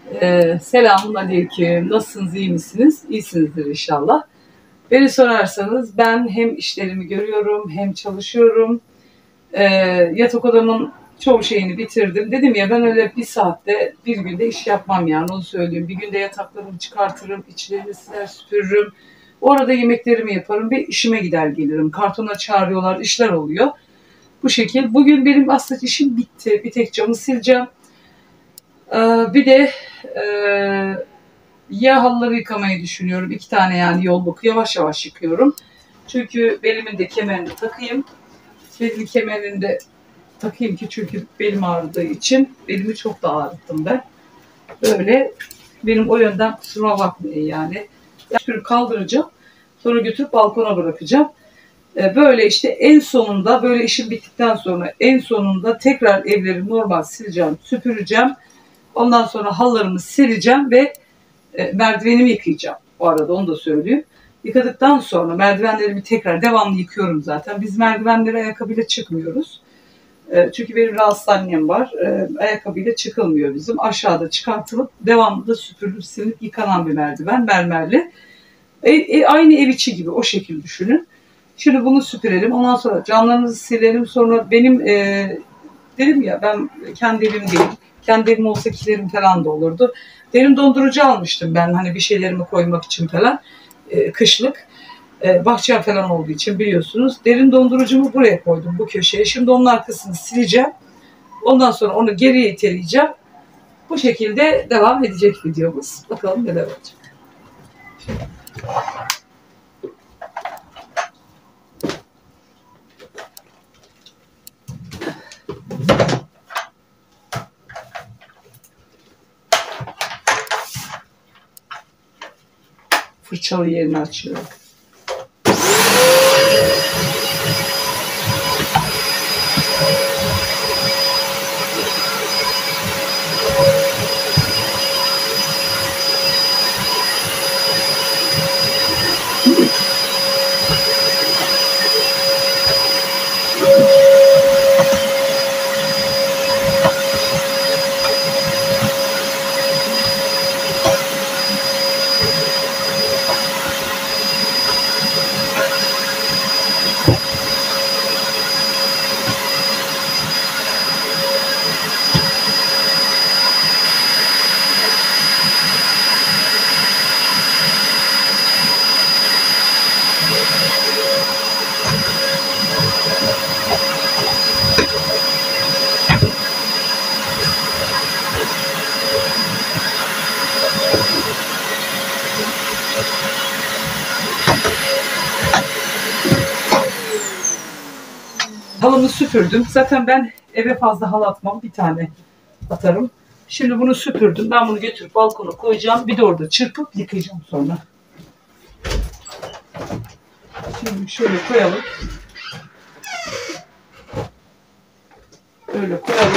Selamun aleyküm. Nasılsınız, iyi misiniz? İyisinizdir inşallah. Beni sorarsanız ben hem işlerimi görüyorum hem çalışıyorum. Ee, Yatak odamın çoğu şeyini bitirdim. Dedim ya ben öyle bir saatte bir günde iş yapmam yani onu söyleyeyim. Bir günde yataklarımı çıkartırım, içlerini siler süpürürüm. O arada yemeklerimi yaparım ve işime gider gelirim. Kartona çağırıyorlar, işler oluyor. Bu şekil. Bugün benim aslında işim bitti. Bir tek camı sileceğim. Bir de e, ya halıları yıkamayı düşünüyorum. 2 tane yani yol boku yavaş yavaş yıkıyorum. Çünkü belimin de kemerini takayım. Belimin kemerini de takayım ki çünkü belim ağrıdığı için belimi çok da ağrıttım ben. Böyle benim o yönden kusuruma bakmayın yani. Süpürüp kaldıracağım. Sonra götürüp balkona bırakacağım. Böyle işte en sonunda böyle işim bittikten sonra en sonunda tekrar evleri normal sileceğim, süpüreceğim. Ondan sonra halılarımı sileceğim ve merdivenimi yıkayacağım. O arada onu da söyleyeyim. Yıkadıktan sonra merdivenlerimi tekrar devamlı yıkıyorum zaten. Biz merdivenlere ayakkabıyla çıkmıyoruz. Çünkü benim rahatsız annem var. Ayakkabıyla çıkılmıyor bizim. Aşağıda çıkartılıp devamlı da süpürülüp silinip yıkanan bir merdiven mermerli. Aynı ev içi gibi o şekilde düşünün. Şimdi bunu süpürelim. Ondan sonra camlarımızı silelim. Sonra benim dedim ya ben kendi evim değil. Kendi evim olsa kilerim falan da olurdu. Derin dondurucu almıştım ben hani bir şeylerimi koymak için falan. Kışlık. Bahçem falan olduğu için biliyorsunuz. Derin dondurucumu buraya koydum bu köşeye. Şimdi onun arkasını sileceğim. Ondan sonra onu geriye iteleyeceğim. Bu şekilde devam edecek videomuz. Bakalım neler olacak. Fırçalı yerini açıyorum. Halımı süpürdüm. Zaten ben eve fazla halı atmam. Bir tane atarım. Şimdi bunu süpürdüm. Ben bunu götürüp balkona koyacağım. Bir de orada çırpıp yıkayacağım sonra. Şimdi şöyle koyalım. Böyle koyalım.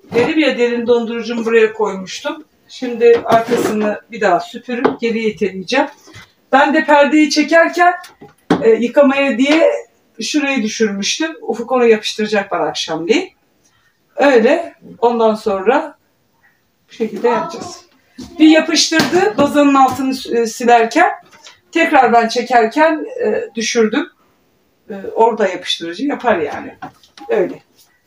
Dedim ya, derin dondurucumu buraya koymuştum. Şimdi arkasını bir daha süpürüp geri iteleyeceğim. Ben de perdeyi çekerken yıkamaya diye şurayı düşürmüştüm. Ufuk onu yapıştıracak bana akşamleyin. Öyle. Ondan sonra bu şekilde yapacağız. Bir yapıştırdı bazanın altını silerken. Tekrar ben çekerken düşürdüm. Orada yapıştırıcı yapar yani. Öyle.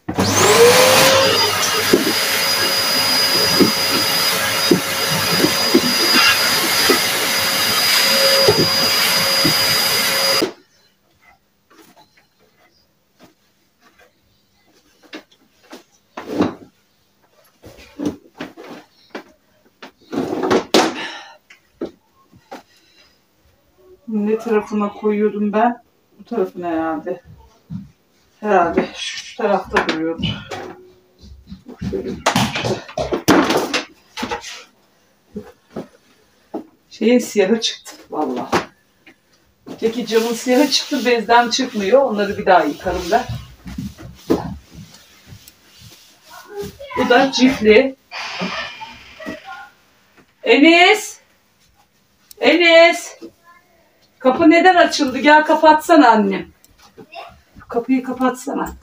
Ne tarafına koyuyordum ben? Bu tarafına herhalde. Herhalde şu tarafta duruyordu. Şöyle şeyin siyahı çıktı vallahi. Peki camın siyahı çıktı, bezden çıkmıyor. Onları bir daha yıkarım ben. Bu da cifli. Enes! Enes! Kapı neden açıldı? Gel kapatsana annem. Kapıyı kapatsana.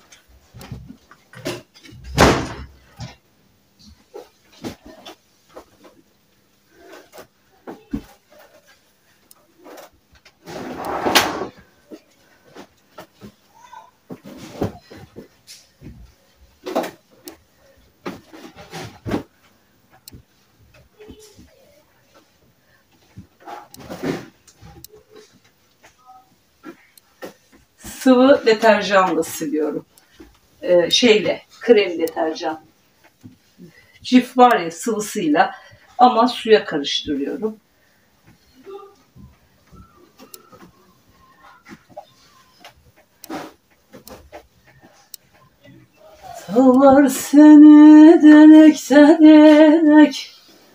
Sıvı deterjanla siliyorum. Krem deterjan. Cif var ya, sıvısıyla ama suya karıştırıyorum. Sallar seni denek denek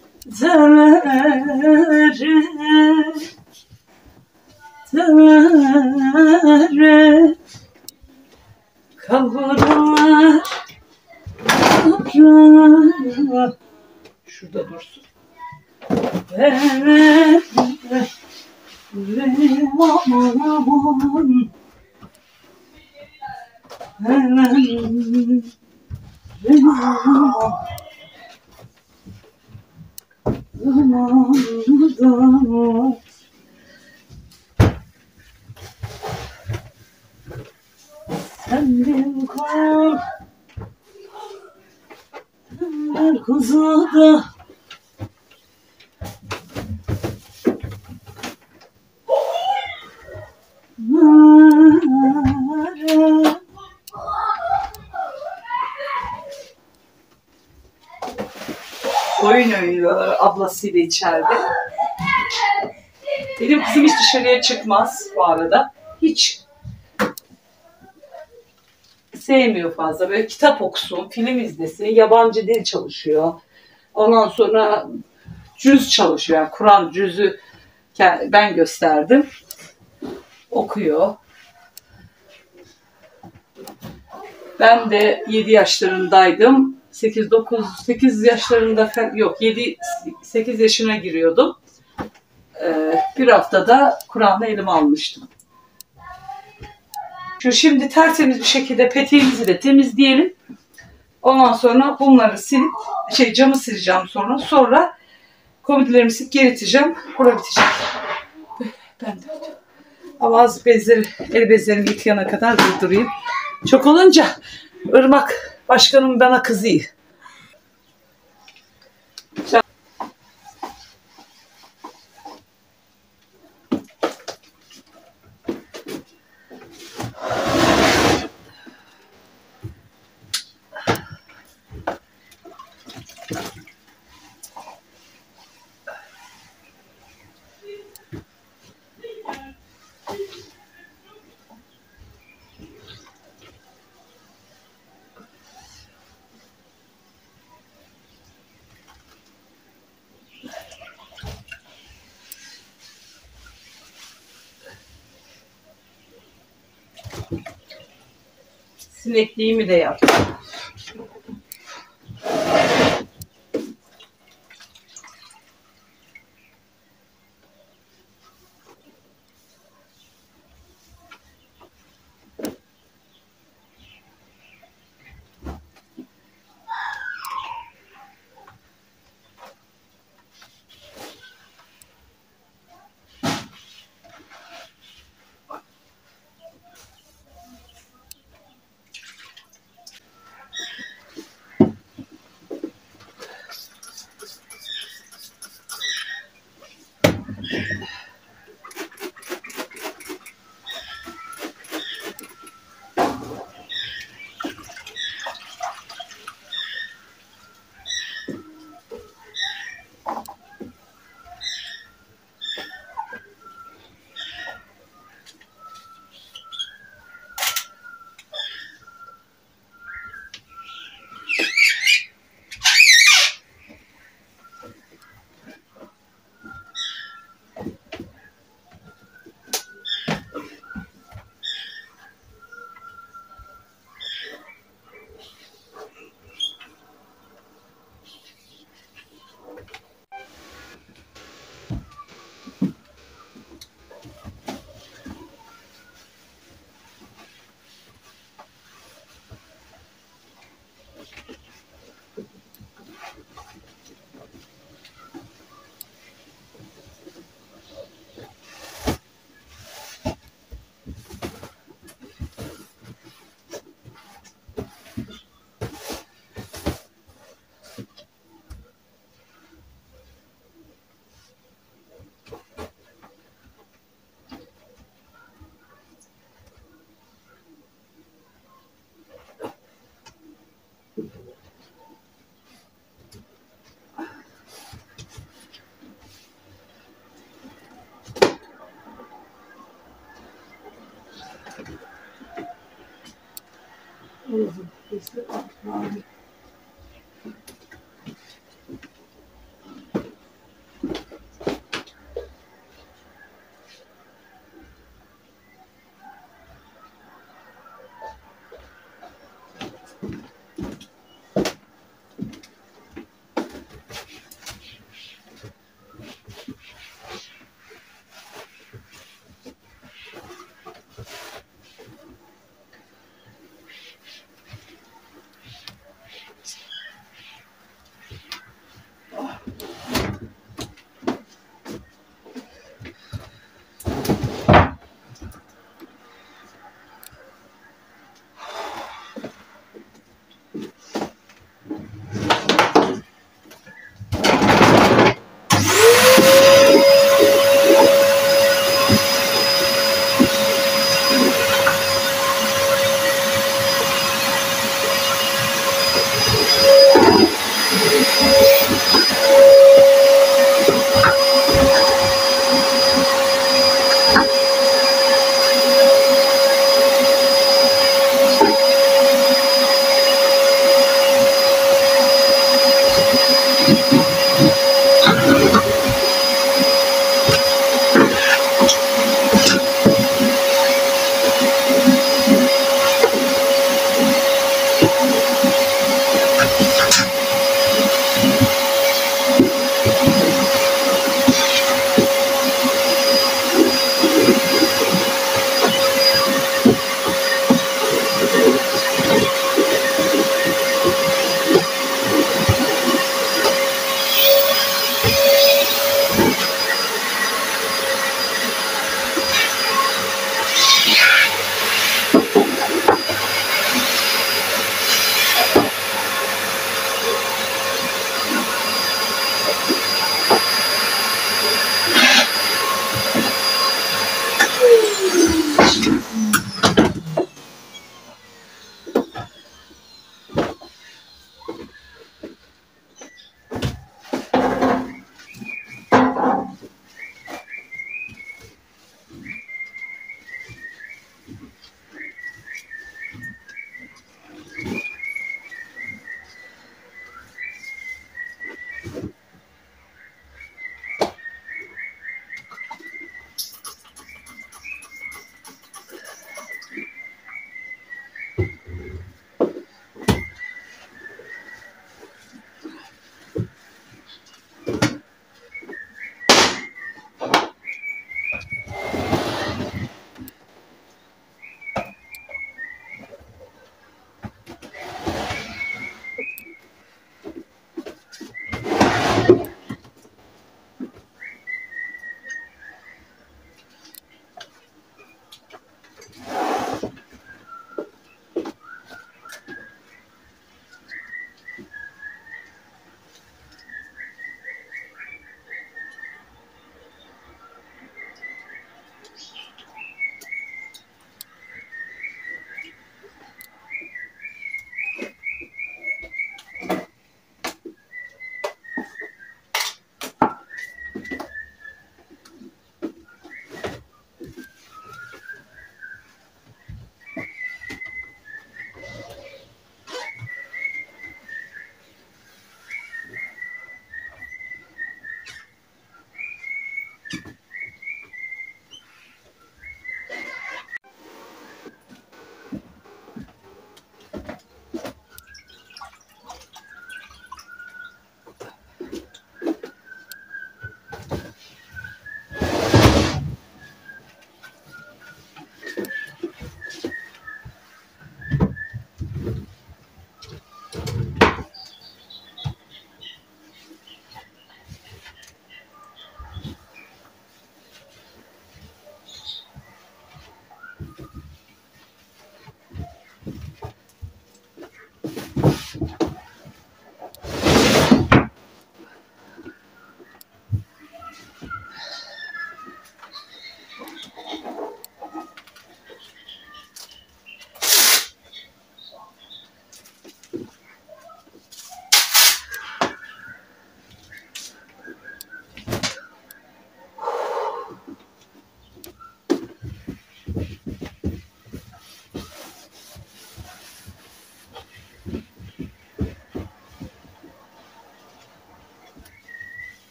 telere kavurlar. Şurada dursun. Sen benim kal bir kuzuda oyun oynuyorlar ablasıyla içeride. Benim kızım hiç dışarıya çıkmaz bu arada. Hiç sevmiyor fazla. Böyle kitap okusun, film izlesin, yabancı dil çalışıyor. Ondan sonra cüz çalışıyor. Yani Kur'an cüzü ben gösterdim. Okuyor. Ben de 7 yaşlarındaydım. 8 yaşlarında yok 8 yaşına giriyordum. Bir haftada Kur'an'ı elime almıştım. Şimdi tertemiz bir şekilde peteğimizi de temizleyelim. Ondan sonra bunları silip camı sileceğim sonra. Sonra komodilerimi silip geri iteceğim. Bura bitecek. Ben de. Ama az el bezlerimi yıkayana kadar durdurayım. Çok olunca Irmak başkanım bana kızıyor. Sinekliğimi de yaptım.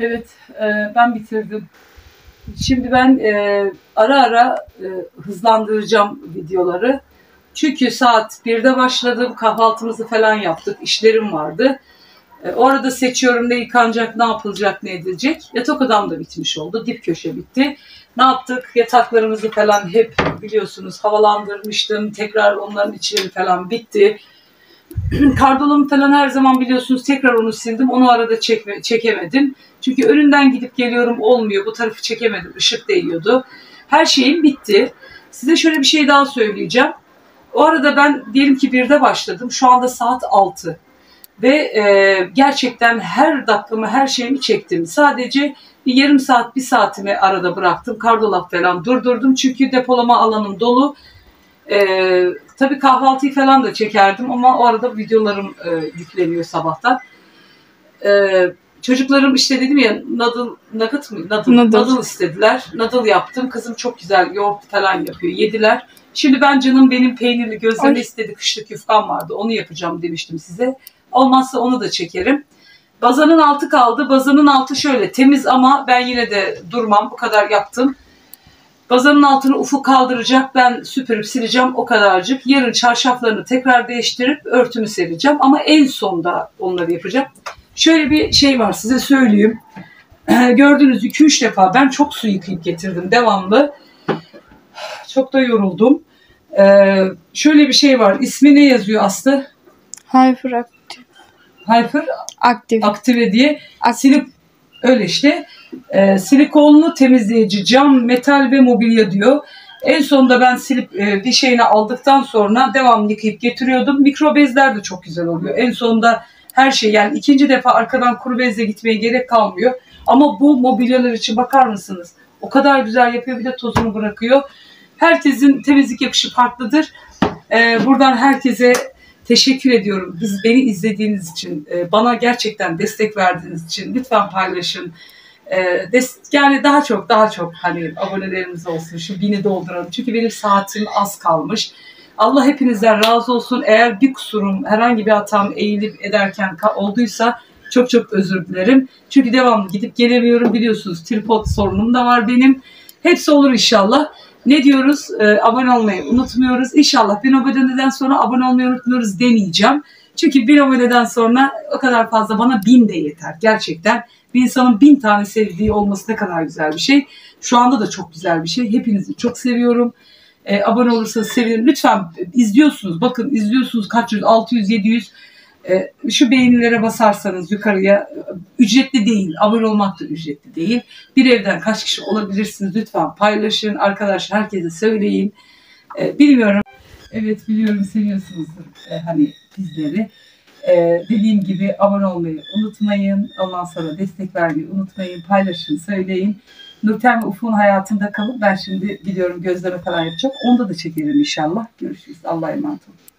Evet, ben bitirdim. Şimdi ben ara ara hızlandıracağım videoları. Çünkü saat 1'de başladım, kahvaltımızı falan yaptık, işlerim vardı. O arada seçiyorum ne yıkanacak, ne yapılacak, ne edilecek. Yatak odam da bitmiş oldu, dip köşe bitti. Ne yaptık? Yataklarımızı falan hep biliyorsunuz havalandırmıştım. Tekrar onların içleri falan bitti. Kardolamı falan her zaman biliyorsunuz tekrar onu sildim. Onu arada çekemedim. Çünkü önünden gidip geliyorum olmuyor. Bu tarafı çekemedim. Işık değiyordu. Her şeyim bitti. Size şöyle bir şey daha söyleyeceğim. O arada ben diyelim ki 1'de başladım. Şu anda saat 6. Ve gerçekten her dakikamı, her şeyimi çektim. Sadece bir yarım saat, bir saatimi arada bıraktım. Kardolap falan durdurdum. Çünkü depolama alanım dolu. Tabii kahvaltıyı falan da çekerdim ama o arada videolarım yükleniyor sabahtan. Çocuklarım işte dedim ya noodle istediler. Noodle yaptım. Kızım çok güzel yoğurt falan yapıyor. Yediler. Şimdi ben canım benim peynirli gözleme istedi. Kışlık yufkam vardı. Onu yapacağım demiştim size. Olmazsa onu da çekerim. Bazanın altı kaldı. Bazanın altı şöyle temiz ama ben yine de durmam. Bu kadar yaptım. Bazanın altını Ufuk kaldıracak. Ben süpürüp sileceğim o kadarcık. Yarın çarşaflarını tekrar değiştirip örtümü sereceğim. Ama en sonda onları yapacağım. Şöyle bir şey var size söyleyeyim. Gördüğünüz 2-3 defa ben çok su yıkayıp getirdim devamlı. Çok da yoruldum. Şöyle bir şey var. İsmi ne yazıyor Aslı? Hyperaktif. Aktive diye. Öyle işte. Silikonlu temizleyici, cam, metal ve mobilya diyor. En sonunda ben silip bir şeyini aldıktan sonra devamlı yıkayıp getiriyordum. Mikro bezler de çok güzel oluyor. En sonunda her şey yani ikinci defa arkadan kuru bezle gitmeye gerek kalmıyor. Ama bu mobilyalar için bakar mısınız? O kadar güzel yapıyor bir de tozunu bırakıyor. Herkesin temizlik yapışı farklıdır. Buradan herkese teşekkür ediyorum. Beni izlediğiniz için, bana gerçekten destek verdiğiniz için lütfen paylaşın. Yani daha çok hani abonelerimiz olsun. Şu 1000'i dolduralım. Çünkü benim saatim az kalmış. Allah hepinizden razı olsun. Eğer bir kusurum, herhangi bir hatam eğilip ederken olduysa çok özür dilerim. Çünkü devamlı gidip gelemiyorum. Biliyorsunuz tripod sorunum da var benim. Hepsi olur inşallah. Ne diyoruz? Abone olmayı unutmuyoruz. İnşallah 1000 aboneden sonra abone olmayı unutmuyoruz demeyeceğim. Çünkü 1000 aboneden sonra o kadar fazla bana 1000 de yeter. Gerçekten bir insanın 1000 tane sevdiği olması ne kadar güzel bir şey. Şu anda da çok güzel bir şey. Hepinizi çok seviyorum. Abone olursanız sevinirim. Lütfen izliyorsunuz. Bakın izliyorsunuz kaç yüz, 600, 700. Şu beğenilere basarsanız yukarıya ücretli değil. Abone olmak da ücretli değil. Bir evden kaç kişi olabilirsiniz? Lütfen paylaşın. Arkadaşlar herkese söyleyin. Bilmiyorum. Evet biliyorum seviyorsunuzdur hani bizleri. Dediğim gibi abone olmayı unutmayın. Ondan sonra destek vermeyi unutmayın. Paylaşın, söyleyin. Nurten ve Ufuk'un hayatında kalıp ben şimdi gidiyorum gözleme falan yapacağım. Onda da çekerim inşallah. Görüşürüz. Allah'a emanet olun.